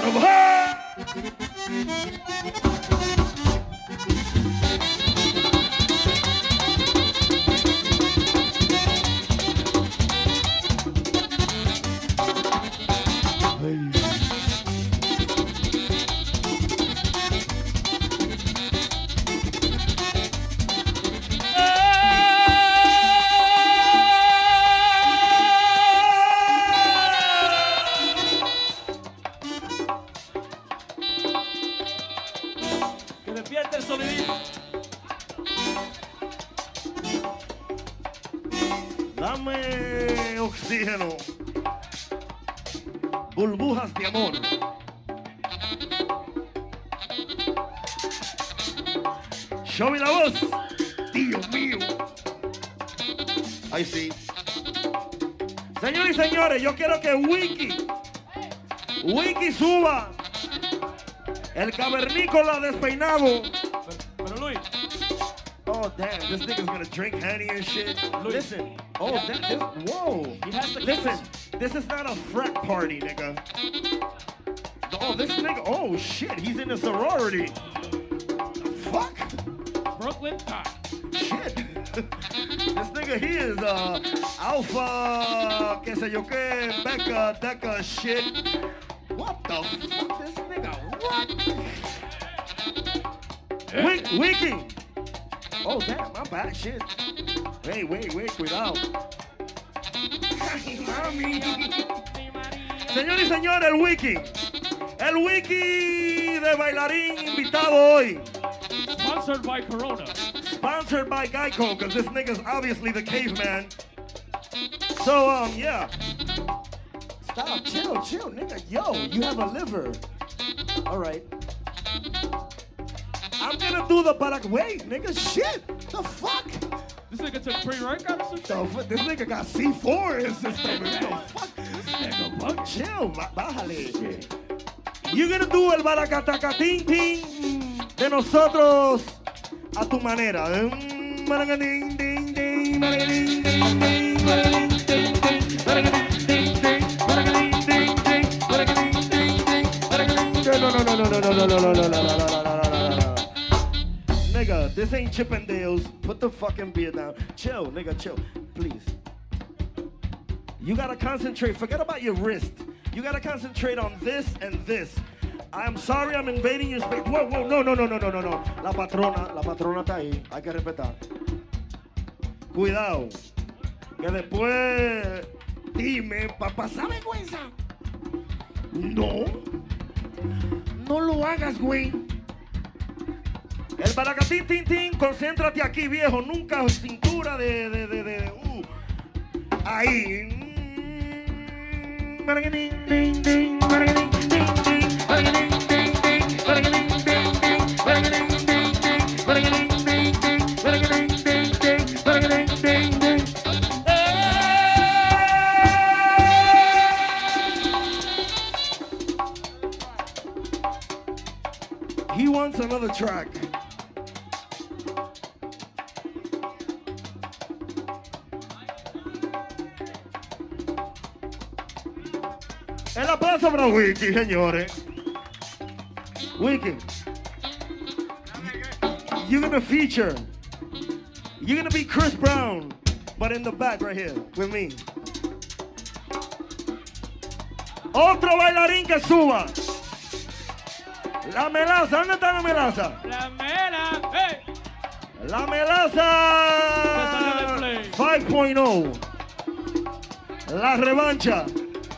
Dame oxígeno. Burbujas de amor. Show me la voz. Dios mío. Ahí sí. Señores y señores, yo quiero que Wiki suba. El cavernícola despeinado. Pero Luis. Oh, damn, this nigga's gonna drink honey and shit. Luis. Listen. Oh, damn, whoa. Listen, this is not a frat party, nigga. Oh, this nigga, oh shit, he's in a sorority. The fuck? Brooklyn. Shit. This nigga, he is alpha, que sé yo que, Becca, Deca shit. What the fuck, this nigga, what? Wiki. Oh, damn, my bad shit. Hey, wait, cuidado. Ay, mami. Señor y señor, el Wiki de bailarín invitado hoy. Sponsored by Corona. Sponsored by Geico, because this nigga's obviously the caveman. So, yeah. Stop, chill, nigga. Yo, you have a liver. All right. I'm gonna do the wait, nigga, shit. The fuck? This nigga took pre-workout or some shit? This nigga got C4 in his system. The fuck? This nigga buck. Chill, bájale. You're gonna do el baracatacatín de nosotros a tu manera. No. Nigga, this ain't Chippendales. Put the fucking beer down. Chill, nigga, chill. Please. You gotta concentrate. Forget about your wrist. You gotta concentrate on this and this. I'm sorry I'm invading your space. Whoa, no. La patrona está ahí. Hay que respetar. Cuidado. Que después dime, para pasar vergüenza. No lo hagas, güey. El baracatín, tin, concéntrate aquí, viejo. Nunca cintura de ahí. He wants another track. El aplauso para Wiki, señores. Wiki, you're gonna feature. You're gonna be Chris Brown, but in the back right here with me. Otro bailarín que suba. La melaza, ¿dónde está la melaza? La mela, hey. La melaza 5.0. La revancha.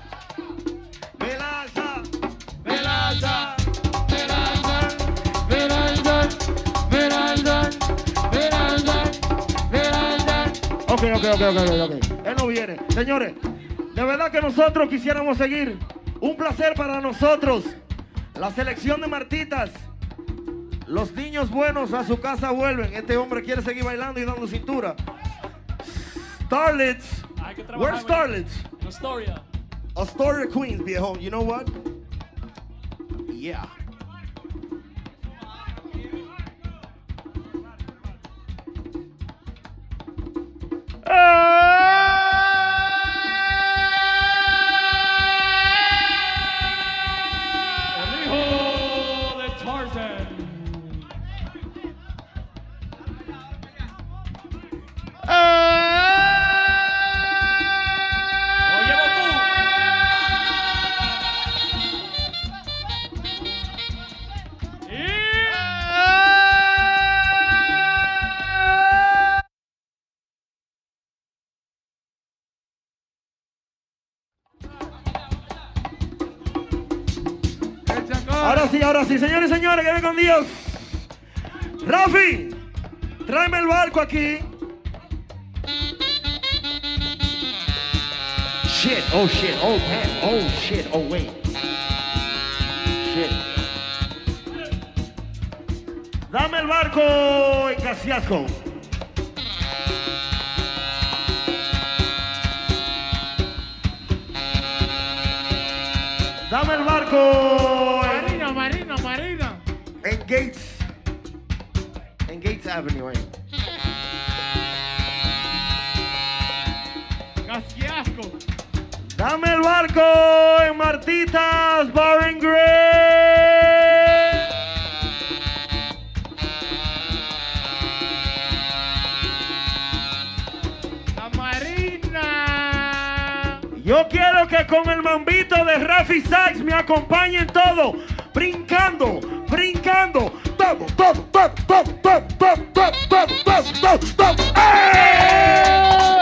Ok. Él no viene. Señores, de verdad que nosotros quisiéramos seguir. Un placer para nosotros. La selección de Martitas. Los niños buenos a su casa vuelven. Este hombre quiere seguir bailando y dando cintura. Starlets. Where's Starlets? Astoria. Astoria, Queens, viejo. You know what? Yeah. Conejo de Tarzan. Oye, Goku. Ahora sí, señores y señores, que ven con Dios. Rafi, tráeme el barco aquí. Shit, oh shit, oh man, oh shit, oh wait. Shit. Dame el barco en Casiasco. Dame el barco Marina. en Gates Avenue. Casiasco. Dame el barco en Martitas Bar and Grill. La Marina. Yo quiero que con el mambito de Rafi Sax me acompañen todos, brincando. Todo. ¡Eh!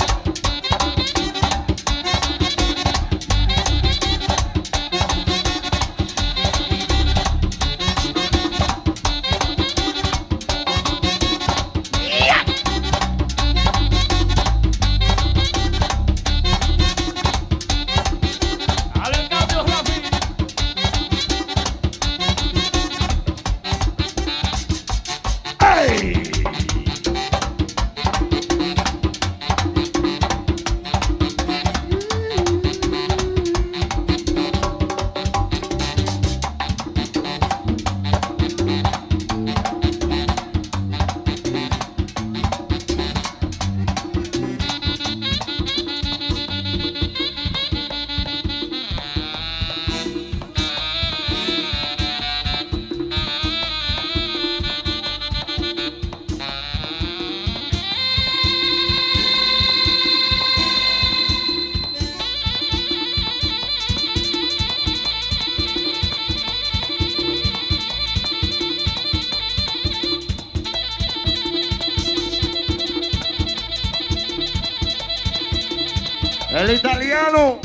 El italiano.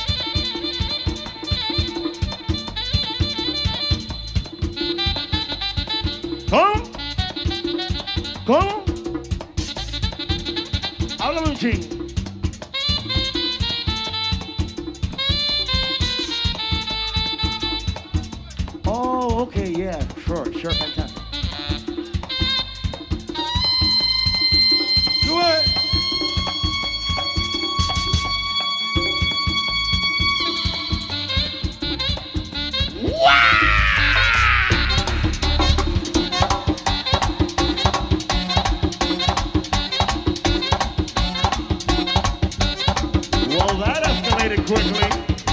¿Cómo? Háblame un ching. Oh, okay, yeah, sure, fantastic. Do it. Well, that escalated quickly.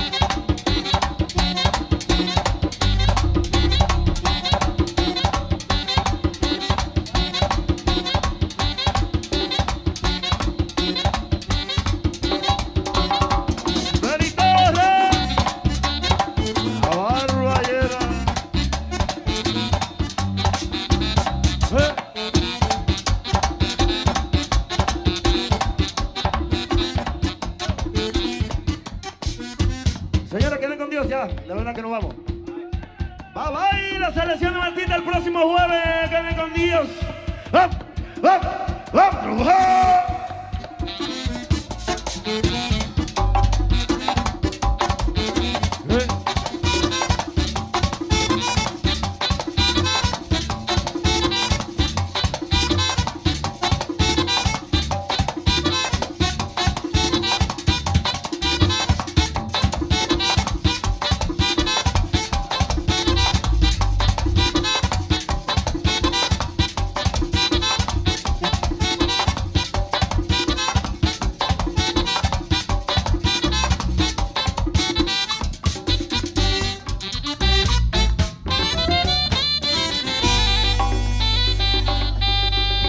Señores, queden con Dios ya. De verdad que nos vamos. Bye bye. La selección de Martita el próximo jueves. Queden con Dios. ¡Up!